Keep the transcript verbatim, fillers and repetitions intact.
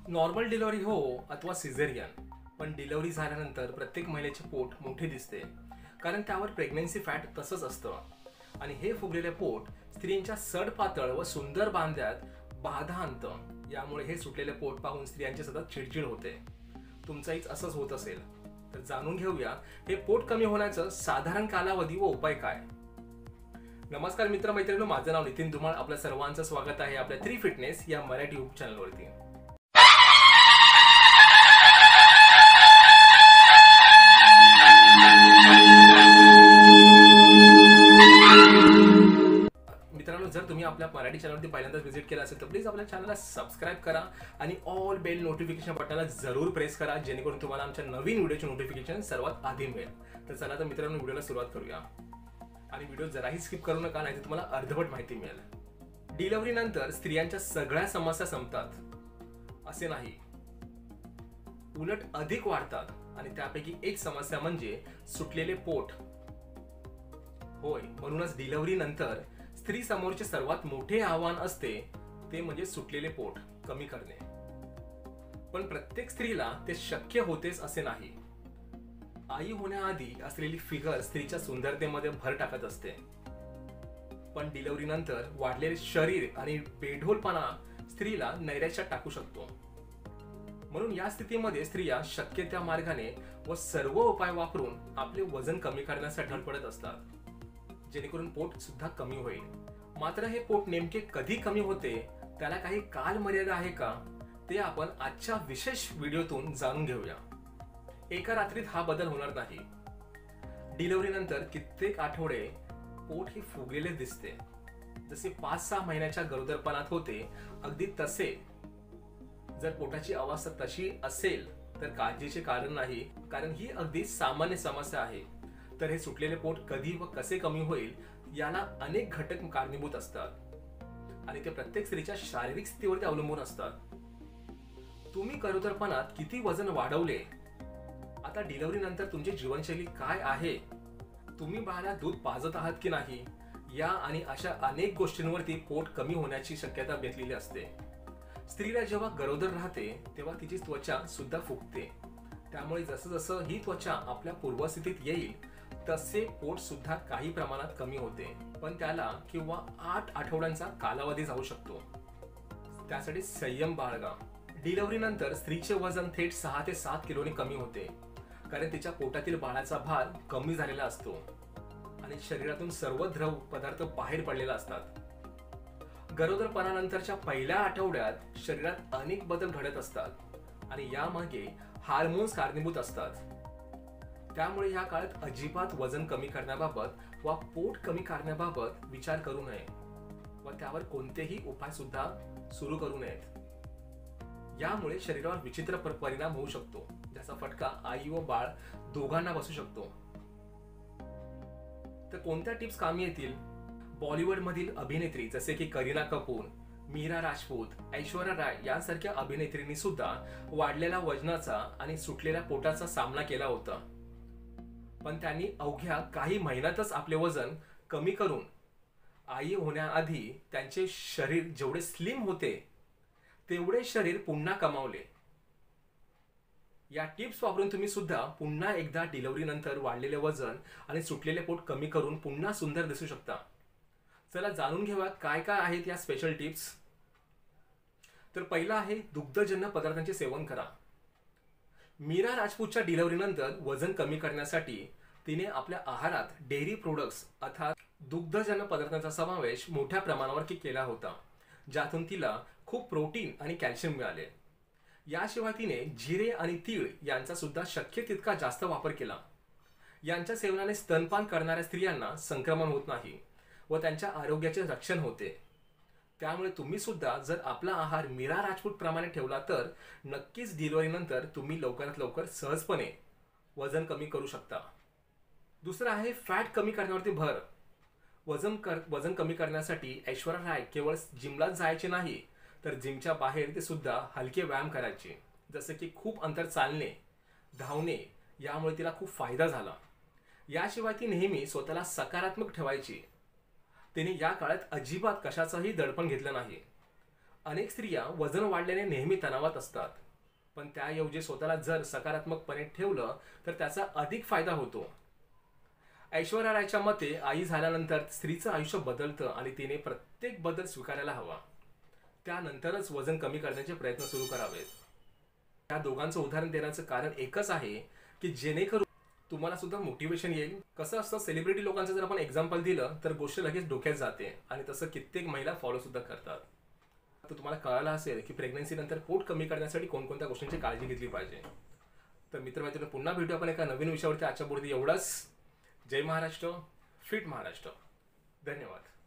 Normal delivery हो अथवा caesarean, पण डिलिव्हरी झाल्यानंतर प्रत्येक महिलेचे पोट मोठे दिसते, कारण त्यावर प्रेग्नन्सी फॅट तसंच असतं. आणि हे फुगलेले पोट स्त्रियांच्या सडपातळ व सुंदर बांध्यात बाधा आणतं. यामुळे हे सुटलेले पोट पाहून स्त्रियांची सतत चिडचिड होते. तुमचंही असंच होत असेल तर जाणून घेऊया हे पोट कमी होण्याचं साधारण कालावधी व उपाय काय. नमस्कार मित्र मैत्रिणींनो, माझं नाव नितीन धुमाळ. आपल्या सर्वांचं स्वागत आहे आपल्या थ्री फिटनेस या मराठी युट्यूब चॅनलवरती. मित्रांनो, जर तुम्ही आपल्या मराठी चॅनलवरती पहिल्यांदाच व्हिजिट केला असेल तर प्लीज आपल्या चॅनलला सबस्क्राईब करा आणि ऑल बेल नोटिफिकेशन बटनला जरूर प्रेस करा, जेणेकरून तुम्हाला आमच्या नवीन व्हिडिओचे नोटिफिकेशन सर्वात आधी मिळेल. तर चला तर मित्रांनो, व्हिडिओला सुरुवात करूया. आणि व्हिडिओ जराही स्किप करू नका, नाही तर तुम्हाला अर्धवट माहिती मिळेल. डिलिव्हरी नंतर स्त्रियांच्या सगळ्या समस्या संपतात असे नाही, उलट अधिक वाढतात. आणि त्यापैकी एक समस्या म्हणजे सुटलेले पोट होय. म्हणूनच डिलिव्हरी नंतर स्त्री समोरचे सर्वात मोठे आव्हान असते ते म्हणजे सुटलेले पोट कमी करणे. पण प्रत्येक स्त्रीला ते शक्य होतेच असे नाही. आई होण्याआधी असलेली फिगर स्त्रीच्या सुंदरतेमध्ये भर टाकत असते, पण डिलिव्हरी नंतर वाढलेले शरीर आणि बेढोलपणा स्त्रीला नैराश्यात टाकू शकतो. म्हणून या स्थितीमध्ये स्त्रिया शक्य त्या मार्गाने व सर्व उपाय वापरून आपले वजन कमी करण्यासाठी धडपडत असतात, जेणेकरून पोट सुद्धा कमी होईल. मात्र हे पोट नेमके कधी कमी होते, त्याला काही काल मर्यादा आहे का, ते आपण आजच्या विशेष व्हिडिओतून जाणून घेऊया. एका रात्रीत हा बदल होणार नाही. डिलिव्हरी नंतर कित्येक आठवडे पोट हे फुगलेले दिसते. जसे पाच सहा महिन्याच्या गरोदरपणात होते, अगदी तसे. जर पोटाची अवस्था तशी असेल तर काळजीचे कारण नाही, कारण ही अगदी सामान्य समस्या आहे. तर हे सुटलेले पोट कधी व कसे कमी होईल याला अनेक घटक कारणीभूत असतात आणि ते प्रत्येक स्त्रीच्या शारीरिक स्थितीवरती अवलंबून असतात. तुम्ही गरोदरपणात किती वजन वाढवले, आता डिलिव्हरी नंतर तुमची जीवनशैली काय आहे, तुम्ही बाळाला दूध पाजत आहात की नाही, या आणि अशा अनेक गोष्टींवरती पोट कमी होण्याची शक्यता बेतलेली असते. स्त्रीला जेव्हा गरोदर राहते तेव्हा तिची त्वचा सुद्धा फुगते. त्यामुळे जसं जसं ही त्वचा आपल्या पूर्वस्थितीत येईल तसे पोट सुद्धा काही प्रमाणात कमी होते, पण त्याला किंवा आठ आठवड्यांचा कालावधी जाऊ शकतो. त्यासाठी संयम बाळगा. डिलिव्हरी नंतर स्त्रीचे वजन थेट सहा ते सात किलोने कमी होते, कारण तिच्या पोटातील बाळाचा भार कमी झालेला असतो आणि शरीरातून सर्व द्रव पदार्थ बाहेर पडलेले असतात. गरोदरपणानंतरच्या पहिल्या आठवड्यात शरीरात अनेक बदल घडत असतात आणि यामागे हार्मोन्स कारणीभूत असतात. त्यामुळे या काळात अजिबात वजन कमी करण्याबाबत वा पोट कमी करण्याबाबत विचार करू नये व त्यावर कोणतेही उपाय सुद्धा सुरू करू नयेत. यामुळे शरीरावर विचित्र परिणाम होऊ शकतो, ज्याचा फटका आई व बाळ दोघांना बसू शकतो. तर कोणत्या टिप्स कामी येतील? बॉलिवूड मधील अभिनेत्री जसे की करीना कपूर, मीरा राजपूत, ऐश्वर्या राय यांसारख्या अभिनेत्रींनी सुद्धा वाढलेल्या वजनाचा आणि सुटलेल्या पोटाचा सामना केला होता, पण त्यांनी अवघ्या काही महिन्यातच आपले वजन कमी करून आई होण्याआधी त्यांचे शरीर जेवढे स्लिम होते तेवढे शरीर पुन्हा कमावले. या टिप्स वापरून तुम्ही सुद्धा पुन्हा एकदा डिलिव्हरी नंतर वाढलेले वजन आणि सुटलेले पोट कमी करून पुन्हा सुंदर दिसू शकता. चला जाणून घेऊया काय काय आहेत या स्पेशल टिप्स. तर पहिला आहे दुग्धजन्य पदार्थांचे सेवन करा. मीरा राजपूतच्या डिलिव्हरी नंतर वजन कमी करण्यासाठी तिने आपल्या आहारात डेअरी प्रोडक्ट्स अर्थात दुग्धजन्य पदार्थांचा समावेश मोठ्या प्रमाणावर केला होता, ज्यातून तिला खूप प्रोटीन आणि कॅल्शियम मिळाले. याशिवाय तिने जिरे आणि तीळ यांचा सुद्धा शक्य तितका जास्त वापर केला. यांच्या सेवनाने स्तनपान करणाऱ्या स्त्रियांना संक्रमण होत नाही व त्यांच्या आरोग्याचे रक्षण होते. त्यामुळे तुम्ही सुद्धा जर आपला आहार मीरा राजपूत प्रमाणे ठेवला तर नक्कीच डिलिव्हरी नंतर तुम्ही लवकरात लवकर सहजपणे वजन कमी करू शकता. दुसरं आहे फॅट कमी करण्यावरती भर. वजन कर वजन कमी करण्यासाठी ऐश्वर्या राय केवळ जिमलाच जायचे नाही, तर जिमच्या बाहेर ते सुद्धा हलके व्यायाम करायचे, जसे की खूप अंतर चालणे, धावणे. यामुळे तिला खूप फायदा झाला. याशिवाय ती नेहमी स्वतःला सकारात्मक ठेवायची. तिने या काळात अजिबात कशाचंही दडपण घेतलं नाही. अनेक स्त्रिया वजन वाढल्याने नेहमी तणावात असतात, पण त्याऐवजी स्वतःला जर सकारात्मकपणे ठेवलं तर त्याचा अधिक फायदा होतो. ऐश्वर्या रायच्या मते आई झाल्यानंतर स्त्रीचं आयुष्य बदलतं आणि तिने प्रत्येक बदल स्वीकारायला हवा. त्यानंतरच वजन कमी करण्याचे प्रयत्न सुरू करावेत. या दोघांचं उदाहरण देण्याचं कारण एकच आहे की जेणेकरून तुम्हाला सुद्धा मोटिवेशन येईल. कसं असतं, सेलिब्रिटी लोकांचं जर आपण एक्झाम्पल दिलं तर गोष्ट लगेच डोक्यात जाते आणि तसं कित्येक महिला फॉलो सुद्धा करतात. तर तुम्हाला कळालं असेल की प्रेग्नन्सी नंतर पोट कमी करण्यासाठी कोणकोणत्या गोष्टींची काळजी घेतली पाहिजे. तर मित्रमैत्रिणी, पुन्हा भेटू आपण एका नवीन विषयावरती. आजच्या पुरती एवढंच. जय महाराष्ट्र, फिट महाराष्ट्र. धन्यवाद.